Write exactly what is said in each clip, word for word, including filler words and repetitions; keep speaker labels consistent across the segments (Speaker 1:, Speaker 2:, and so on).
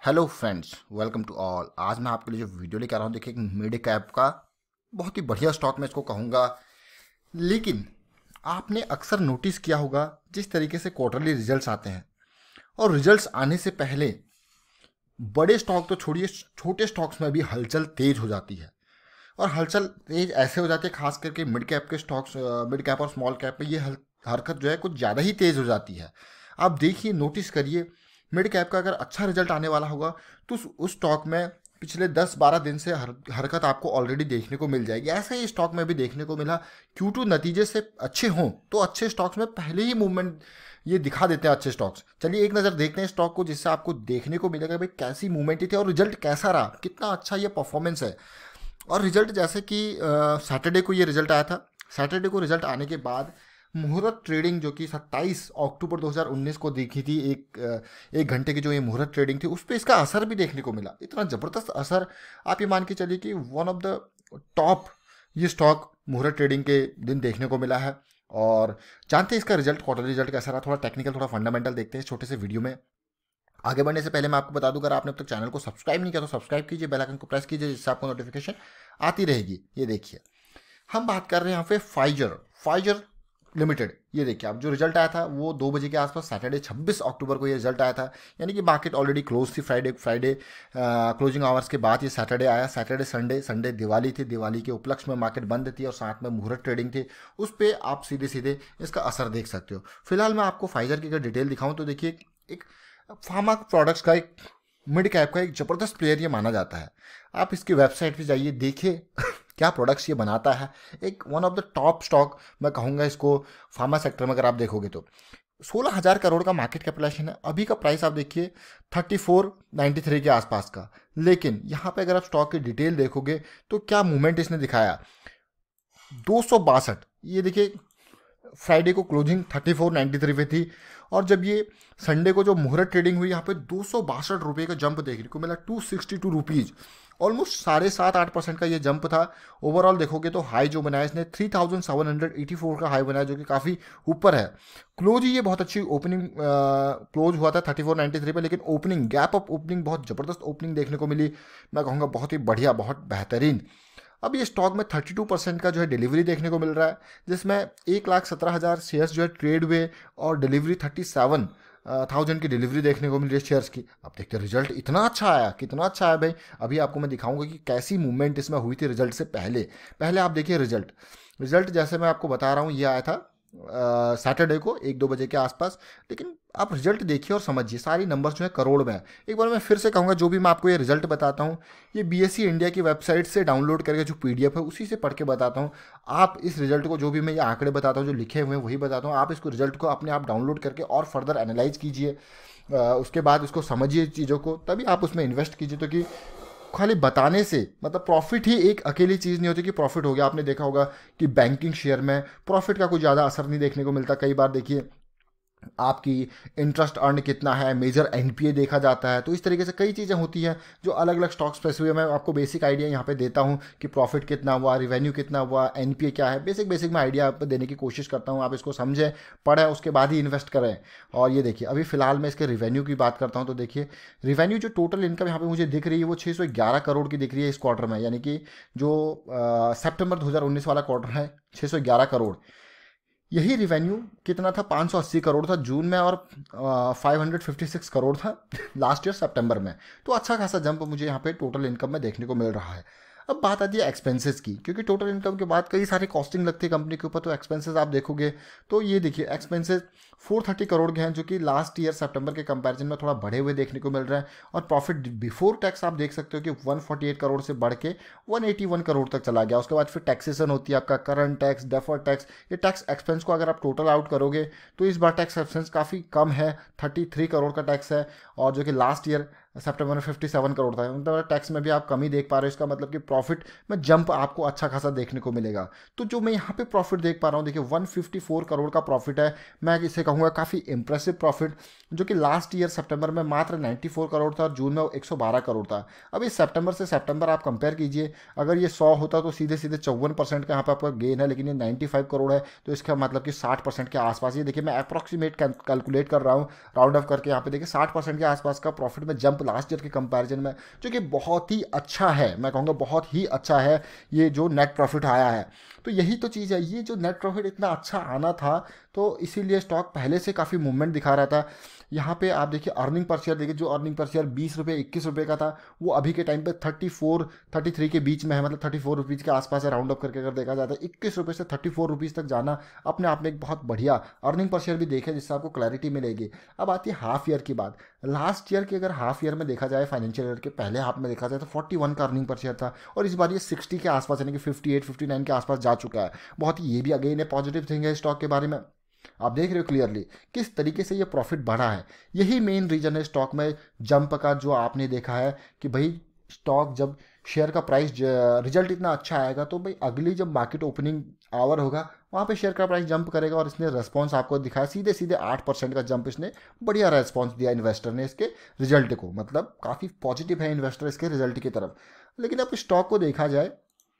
Speaker 1: Hello friends, welcome to all. आज मैं आपके लिए जो वीडियो लेकर आ रहा हूँ, देखिए, एक मिड कैप का बहुत ही बढ़िया स्टॉक मैं इसको कहूँगा। लेकिन आपने अक्सर नोटिस किया होगा, जिस तरीके से क्वार्टरली रिजल्ट्स आते हैं और रिजल्ट्स आने से पहले बड़े स्टॉक तो छोड़िए, छोटे स्टॉक्स में भी हलचल तेज हो जाती है। और हलचल तेज ऐसे हो जाती है, खास करके मिड कैप के स्टॉक्स, मिड कैप और स्मॉल कैप में ये हल, हरकत जो है कुछ ज़्यादा ही तेज हो जाती है। आप देखिए, नोटिस करिए, मिड कैप का अगर अच्छा रिजल्ट आने वाला होगा तो उस उस स्टॉक में पिछले दस बारह दिन से हर, हरकत आपको ऑलरेडी देखने को मिल जाएगी। ऐसा ही स्टॉक में भी देखने को मिला। क्यू टू नतीजे से अच्छे हों तो अच्छे स्टॉक्स में पहले ही मूवमेंट ये दिखा देते हैं अच्छे स्टॉक्स। चलिए एक नज़र देखते हैं स्टॉक को, जिससे आपको देखने को मिलेगा भाई कैसी मूवमेंट थी और रिजल्ट कैसा रहा, कितना अच्छा ये परफॉर्मेंस है। और रिजल्ट जैसे कि सैटरडे को ये रिजल्ट आया था। सैटरडे को रिजल्ट आने के बाद मुहूर्त ट्रेडिंग जो कि सत्ताईस अक्टूबर दो हज़ार उन्नीस को देखी थी, एक एक घंटे की जो ये मुहूर्त ट्रेडिंग थी, उस पर इसका असर भी देखने को मिला। इतना ज़बरदस्त असर, आप ये मान के चलिए कि वन ऑफ द टॉप ये स्टॉक मुहूर्त ट्रेडिंग के दिन देखने को मिला है। और जानते हैं इसका रिजल्ट, क्वार्टर रिजल्ट कैसा रहा। थोड़ा टेक्निकल, थोड़ा फंडामेंटल देखते हैं छोटे से वीडियो में। आगे बढ़ने से पहले मैं आपको बता दूं, अगर आपने अब तक चैनल को सब्सक्राइब नहीं किया तो सब्सक्राइब कीजिए, बेल आइकन को प्रेस कीजिए, जिससे आपको नोटिफिकेशन आती रहेगी। ये देखिए, हम बात कर रहे हैं यहाँ पे फाइजर फाइजर लिमिटेड। ये देखिए, अब जो रिजल्ट आया था वो दो बजे के आसपास सैटरडे छब्बीस अक्टूबर को ये रिजल्ट आया था। यानी कि मार्केट ऑलरेडी क्लोज थी फ्राइडे फ्राइडे क्लोजिंग आवर्स के बाद ये सैटरडे आया। सैटरडे संडे संडे दिवाली थी, दिवाली के उपलक्ष्य में मार्केट बंद थी और साथ में मुहूर्त ट्रेडिंग थी। उस पर आप सीधे सीधे इसका असर देख सकते हो। फिलहाल मैं आपको फाइजर की अगर डिटेल दिखाऊं तो देखिए, एक फार्मा प्रोडक्ट्स का एक मिड कैप का एक ज़बरदस्त प्लेयर ये माना जाता है। आप इसकी वेबसाइट पे जाइए, देखिए क्या प्रोडक्ट्स ये बनाता है। एक one of the top stock मैं कहूँगा इसको फार्मा सेक्टर में। अगर आप देखोगे तो सोलह हज़ार करोड़ का मार्केट कैपिटलाइजेशन है। अभी का प्राइस आप देखिए थर्टी फोर नाइन्टी थ्री के आसपास का। लेकिन यहाँ पे अगर आप स्टॉक की डिटेल देखोगे तो क्या मूवमेंट इसने दिखाया, दो सौ बासठ। ये देखिए, फ्राइडे को closing thirty four ninety three पे थी और जब ये संडे को जो मुहूर्त ट्रेडिंग हुई, यहाँ पे दो सौ बासठ रुपये का जंप देखने को मिला, two sixty two rupees. Almost साढ़े सात आठ परसेंट का ये जंप था। ओवरऑल देखोगे तो हाई जो बनाया इसने three thousand seven hundred eighty four का हाई बनाया, जो कि काफ़ी ऊपर है। क्लोज ही ये बहुत अच्छी ओपनिंग क्लोज हुआ था थर्टी फोर नाइन्टी थ्री पे, लेकिन ओपनिंग गैप अप ओपनिंग बहुत ज़बरदस्त ओपनिंग देखने को मिली। मैं कहूँगा बहुत ही बढ़िया, बहुत बेहतरीन। अब ये स्टॉक में थर्टी टू परसेंट का जो है डिलीवरी देखने को मिल रहा है, जिसमें एक लाख सत्रह हज़ार शेयर्स जो है ट्रेड हुए और डिलीवरी थर्टी सेवन थाउजेंड की डिलीवरी देखने को मिल रही है शेयर्स की। अब देखते हैं रिजल्ट इतना अच्छा आया, कितना अच्छा आया भाई। अभी आपको मैं दिखाऊंगा कि कैसी मूवमेंट इसमें हुई थी रिजल्ट से पहले। पहले आप देखिए रिजल्ट रिजल्ट जैसे मैं आपको बता रहा हूँ, ये आया था सैटरडे को एक दो बजे के आसपास। लेकिन आप रिजल्ट देखिए और समझिए, सारी नंबर्स जो है करोड़ में है। एक बार मैं फिर से कहूँगा, जो भी मैं आपको ये रिजल्ट बताता हूँ, ये बीएसई इंडिया की वेबसाइट से डाउनलोड करके जो पीडीएफ है उसी से पढ़ के बताता हूँ। आप इस रिजल्ट को, जो भी मैं ये आंकड़े बताता हूँ, जो लिखे हुए हैं वही बताता हूँ। आप इसको रिजल्ट को अपने आप डाउनलोड करके और फर्दर एनालाइज कीजिए, उसके बाद उसको समझिए चीज़ों को, तभी आप उसमें इन्वेस्ट कीजिए। तो कि खाली बताने से मतलब प्रॉफिट ही एक अकेली चीज़ नहीं होती कि प्रॉफिट हो गया। आपने देखा होगा कि बैंकिंग शेयर में प्रॉफिट का कुछ ज़्यादा असर नहीं देखने को मिलता। कई बार देखिए आपकी इंटरेस्ट अर्न कितना है, मेजर एनपीए देखा जाता है। तो इस तरीके से कई चीज़ें होती हैं जो अलग अलग स्टॉक्स पे हुए। मैं आपको बेसिक आइडिया यहाँ पे देता हूँ कि प्रॉफिट कितना हुआ, रिवेन्यू कितना हुआ, एनपीए क्या है। बेसिक बेसिक मैं आइडिया आपको देने की कोशिश करता हूँ। आप इसको समझें, पढ़ें, उसके बाद ही इन्वेस्ट करें। और ये देखिए, अभी फिलहाल मैं इसके रिवेन्यू की बात करता हूँ तो देखिए, रिवेन्यू जो टोटल इनकम यहाँ पे मुझे दिख रही है वो छः सौ ग्यारह करोड़ की दिख रही है इस क्वार्टर में। यानी कि जो सितंबर दो हज़ार उन्नीस वाला क्वार्टर है, छः सौ ग्यारह करोड़। यही रिवेन्यू कितना था, पाँच सौ अस्सी करोड़ था जून में और five hundred fifty six crore था लास्ट ईयर सितंबर में। तो अच्छा खासा जंप मुझे यहाँ पे टोटल इनकम में देखने को मिल रहा है। अब बात आती है एक्सपेंसेस की, क्योंकि टोटल इनकम के बाद कई सारी कॉस्टिंग लगती है कंपनी के ऊपर। तो एक्सपेंसेस आप देखोगे तो ये देखिए, एक्सपेंसेस चार सौ तीस करोड़ के हैं, जो कि लास्ट ईयर सितंबर के कंपैरिजन में थोड़ा बढ़े हुए देखने को मिल रहा है। और प्रॉफिट बिफोर टैक्स आप देख सकते हो कि एक सौ अड़तालीस करोड़ से बढ़ के एक सौ इक्यासी करोड़ तक चला गया। उसके बाद फिर टैक्सेशन होती है, आपका करंट टैक्स, डेफर्ड टैक्स। ये टैक्स एक्सपेंस को अगर आप टोटल आउट करोगे तो इस बार टैक्स एक्सपेंस काफ़ी कम है, तैंतीस करोड़ का टैक्स है। और जो कि लास्ट ईयर सितंबर में सत्तावन करोड़ था, मतलब टैक्स में भी आप कमी देख पा रहे हो। इसका मतलब कि प्रॉफिट में जंप आपको अच्छा खासा देखने को मिलेगा। तो जो मैं यहाँ पे प्रॉफिट देख पा रहा हूँ, देखिए एक सौ चौवन करोड़ का प्रॉफिट है। मैं इसे कहूँगा काफ़ी इंप्रेसिव प्रॉफिट, जो कि लास्ट ईयर सितंबर में मात्र चौरानवे करोड़ था और जून में एक सौ बारह करोड़ था। अब इस सितंबर से सितंबर आप कंपेयर कीजिए, अगर ये सौ होता तो सीधे सीधे चौवन परसेंट का यहाँ पर आपका गेन है, लेकिन ये पचानवे करोड़ है, तो इसका मतलब कि साठ परसेंट के आसपास। ये देखिए, मैं अप्रॉक्सीमेट कैलकुलेट कर रहा हूँ, राउंड ऑफ करके। यहाँ पे देखिए साठ परसेंट के आसपास का प्रॉफिट में जंप लास्ट ईयर के कंपैरिजन में, जो कि बहुत ही अच्छा है, मैं कहूँगा बहुत ही अच्छा है ये जो नेट प्रॉफिट आया है। तो यही तो चीज़ है, ये जो नेट प्रॉफिट इतना अच्छा आना था तो इसीलिए स्टॉक पहले से काफ़ी मूवमेंट दिखा रहा था। यहाँ पे आप देखिए अर्निंग पर शेयर देखिए, जो अर्निंग पर शेयर बीस रुपये इक्कीस रुपये का था वो अभी के टाइम पे थर्टी फोर थर्टी थ्री के बीच में है, मतलब थर्टी फोर रुपीज़ के आसपास है राउंड अप करके अगर देखा जाता है। इक्कीस रुपये से थर्टी फोर रुपीज़ तक जाना अपने आप में एक बहुत बढ़िया अर्निंग पर शेयर भी देखे, जिससे आपको क्लैरिटी मिलेगी। अब आती है हाफ ईयर की बात। लास्ट ईयर की अगर हाफ ईयर में देखा जाए, फाइनेंशियल ईयर के पहले हाफ में देखा जाए तो फोर्टी वन का अर्निंग पर शेयर था, और इस बार ये सिक्सटी के आसपास यानी कि फिफ्टी एट फिफ्टी नाइन के आसपास जा चुका है। बहुत ही ये भी अगेन है पॉजिटिव थिंग है स्टॉक के बारे में। आप देख रहे हो क्लियरली किस तरीके से ये प्रॉफिट बढ़ा है। यही मेन रीजन है स्टॉक में जंप का, जो आपने देखा है कि भाई स्टॉक जब शेयर का प्राइस रिजल्ट इतना अच्छा आएगा तो भाई अगली जब मार्केट ओपनिंग आवर होगा वहाँ पे शेयर का प्राइस जंप करेगा, और इसने रेस्पॉन्स आपको दिखाया सीधे सीधे आठ परसेंट का जंप, इसने बढ़िया रेस्पॉन्स दिया इन्वेस्टर ने इसके रिजल्ट को, मतलब काफ़ी पॉजिटिव है इन्वेस्टर इसके रिजल्ट की तरफ। लेकिन अब स्टॉक को देखा जाए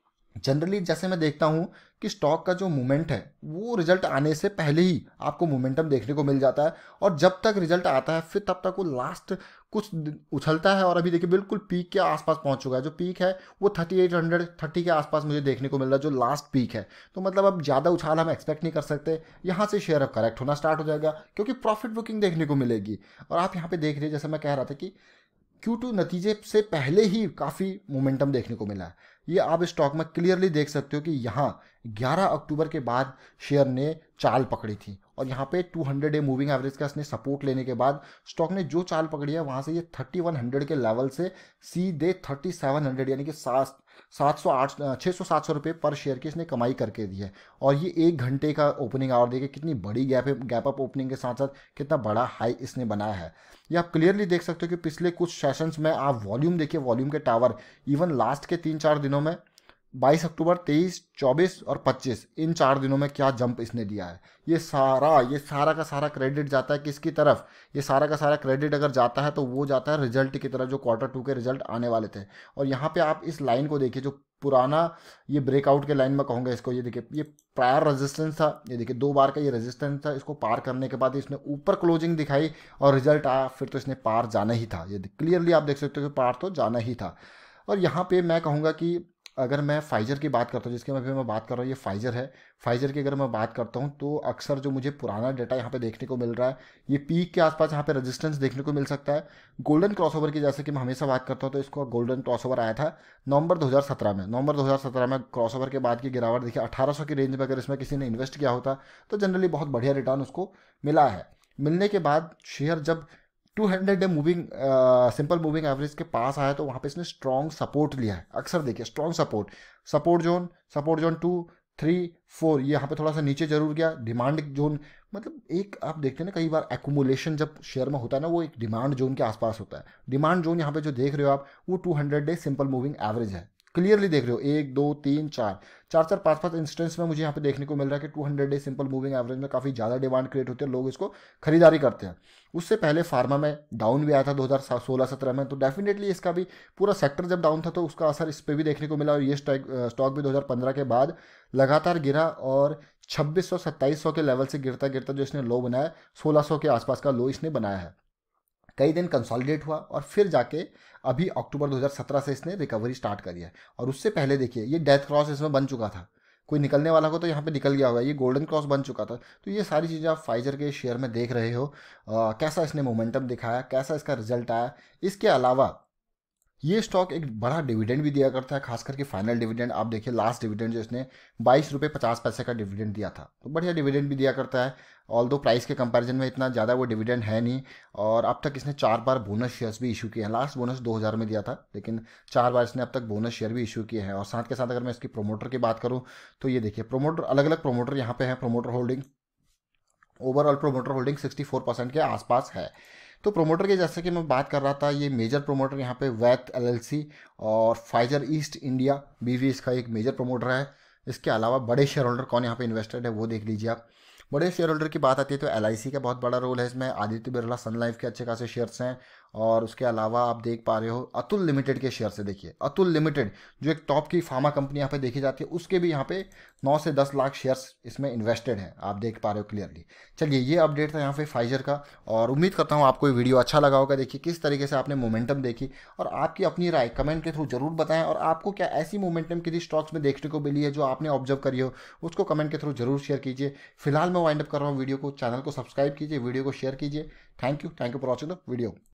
Speaker 1: जनरली, जैसे मैं देखता हूँ कि स्टॉक का जो मूवमेंट है वो रिजल्ट आने से पहले ही आपको मोमेंटम देखने को मिल जाता है, और जब तक रिजल्ट आता है फिर तब तक वो लास्ट कुछ उछलता है, और अभी देखिए बिल्कुल पीक के आसपास पहुंच चुका है। जो पीक है वो थर्टी एट हंड्रेड थर्टी के आसपास मुझे देखने को मिल रहा है, जो लास्ट पीक है। तो मतलब अब ज़्यादा उछाल हम एक्सपेक्ट नहीं कर सकते, यहाँ से शेयर अब करेक्ट होना स्टार्ट हो जाएगा क्योंकि प्रॉफिट बुकिंग देखने को मिलेगी। और आप यहाँ पे देख रहे हैं, जैसे मैं कह रहा था कि क्यू टू नतीजे से पहले ही काफ़ी मोमेंटम देखने को मिला है। ये आप स्टॉक में क्लियरली देख सकते हो कि यहाँ ग्यारह अक्टूबर के बाद शेयर ने चाल पकड़ी थी, और यहाँ पे two hundred day moving average का इसने सपोर्ट लेने के बाद स्टॉक ने जो चाल पकड़ी है वहाँ से ये थर्टी वन हंड्रेड के लेवल से सीधे थर्टी सेवन हंड्रेड यानी कि सात सात सौ आठ छः सौ सात सौ रुपये पर शेयर की इसने कमाई करके दी है। और ये एक घंटे का ओपनिंग आवर देखिए कितनी बड़ी गैप गैप अप ओपनिंग के साथ साथ कितना बड़ा हाई इसने बनाया है। ये आप क्लियरली देख सकते हो कि पिछले कुछ सेशंस में आप वॉल्यूम देखिए, वॉल्यूम के टावर इवन लास्ट के तीन चार दिनों में बाईस अक्टूबर, तेईस, चौबीस और पच्चीस, इन चार दिनों में क्या जंप इसने दिया है। ये सारा ये सारा का सारा क्रेडिट जाता है किसकी तरफ? ये सारा का सारा क्रेडिट अगर जाता है तो वो जाता है रिजल्ट की तरफ, जो क्वार्टर टू के रिजल्ट आने वाले थे। और यहाँ पे आप इस लाइन को देखिए, जो पुराना ये ब्रेकआउट के लाइन में कहूँगा इसको, ये देखिए ये प्रायर रेजिस्टेंस था, ये देखिए दो बार का ये रेजिस्टेंस था। इसको पार करने के बाद इसने ऊपर क्लोजिंग दिखाई और रिजल्ट आया, फिर तो इसने पार जाना ही था। ये क्लियरली आप देख सकते हो कि पार तो जाना ही था। और यहाँ पे मैं कहूँगा कि अगर मैं फाइजर की बात करता हूँ, जिसके अभी मैं बात कर रहा हूँ, ये फाइजर है। फाइजर की अगर मैं बात करता हूँ तो अक्सर जो मुझे पुराना डाटा यहाँ पे देखने को मिल रहा है, ये पीक के आसपास यहाँ पे रेजिस्टेंस देखने को मिल सकता है। गोल्डन क्रॉसओवर की जैसे कि मैं हमेशा बात करता हूँ, तो इसको गोल्डन क्रॉसओवर आया था नवंबर दो हज़ार सत्रह में। नवंबर दो हज़ार सत्रह में क्रॉसओवर के बाद की गिरावट देखिए अठारह सौ की रेंज में अगर इसमें किसी ने इन्वेस्ट किया होता तो जनरली बहुत बढ़िया रिटर्न उसको मिला है। मिलने के बाद शेयर जब two hundred day moving simple moving average के पास आया तो वहाँ पे इसने स्ट्रॉन्ग सपोर्ट लिया है। अक्सर देखिए strong support, support zone support zone two three four, ये यहाँ पे थोड़ा सा नीचे जरूर गया। डिमांड जोन, मतलब एक आप देखते हैं ना कई बार एक्यूमुलेशन जब शेयर में होता है ना, वो एक डिमांड जोन के आसपास होता है। डिमांड जोन यहाँ पे जो देख रहे हो आप, वो two hundred day simple moving average है। क्लियरली देख रहे हो, एक दो तीन चार चार चार पाँच पाँच इंस्टेंस में मुझे यहाँ पे देखने को मिल रहा है कि two hundred day simple moving average में काफ़ी ज़्यादा डिमांड क्रिएट होती है, लोग इसको खरीदारी करते हैं। उससे पहले फार्मा में डाउन भी आया था दो हज़ार सोलह सत्रह में, तो डेफिनेटली इसका भी पूरा सेक्टर जब डाउन था तो उसका असर इस पर भी देखने को मिला। और ये स्टॉक भी दो हज़ार पंद्रह के बाद लगातार गिरा और छब्बीस सौ सत्ताईस सौ के लेवल से गिरता गिरता जो इसने लो बनाया, सोलह सौ के आसपास का लो इसने बनाया है। कई दिन कंसोलिडेट हुआ और फिर जाके अभी अक्टूबर दो हज़ार सत्रह से इसने रिकवरी स्टार्ट करी है। और उससे पहले देखिए ये डेथ क्रॉस इसमें बन चुका था, कोई निकलने वाला को तो यहाँ पे निकल गया होगा, ये गोल्डन क्रॉस बन चुका था। तो ये सारी चीज़ें आप फाइजर के शेयर में देख रहे हो, आ, कैसा इसने मोमेंटम दिखाया, कैसा इसका रिजल्ट आया। इसके अलावा ये स्टॉक एक बड़ा डिविडेंड भी दिया करता है, खास करके फाइनल डिविडेंड। आप देखिए लास्ट डिविडेंड जो इसने बाईस रुपये पचास पैसे का डिविडेंड दिया था, तो बढ़िया डिविडेंड भी दिया करता है। ऑल दो प्राइस के कंपैरिजन में इतना ज़्यादा वो डिविडेंड है नहीं। और अब तक इसने चार बार बोनस शेयर्स भी इशू किए हैं। लास्ट बोनस दो हज़ार में दिया था, लेकिन चार बार इसने अब तक बोनस शेयर भी इशू किए हैं। और साथ के साथ अगर मैं इसकी प्रोमोटर की बात करूँ तो ये देखिए प्रोमोटर, अलग अलग प्रोमोटर यहाँ पे हैं। Promoter holding, overall promoter holding sixty four percent के आसपास है। तो प्रोमोटर के जैसे कि मैं बात कर रहा था, ये मेजर प्रोमोटर यहाँ पे वैथ एलएलसी और फाइजर ईस्ट इंडिया बीवी इसका एक मेजर प्रोमोटर है। इसके अलावा बड़े शेयर होल्डर कौन यहाँ पे इन्वेस्टेड है वो देख लीजिए आप। बड़े शेयर होल्डर की बात आती है तो एलआईसी का बहुत बड़ा रोल है इसमें। आदित्य बिरला सन लाइफ के अच्छे खासे शेयर्स हैं, और उसके अलावा आप देख पा रहे हो अतुल लिमिटेड के शेयर से, देखिए अतुल लिमिटेड जो एक टॉप की फार्मा कंपनी यहाँ पे देखी जाती है, उसके भी यहाँ पे नौ से दस लाख शेयर्स इसमें इन्वेस्टेड हैं, आप देख पा रहे हो क्लियरली। चलिए ये अपडेट था यहाँ पे फाइजर का, और उम्मीद करता हूँ आपको ये वीडियो अच्छा लगा होगा। देखिए किस तरीके से आपने मोमेंटम देखी, और आपकी अपनी राय कमेंट के थ्रू जरूर बताएं, और आपको क्या ऐसी मोमेंटम किसी स्टॉक्स में देखने को मिली है जो आपने ऑब्जर्व करी हो, उसको कमेंट के थ्रू जरूर शेयर कीजिए। फिलहाल मैं वाइंड अप कर रहा हूँ वीडियो को, चैनल को सब्सक्राइब कीजिए, वीडियो को शेयर कीजिए। Thank you thank you for watching the video.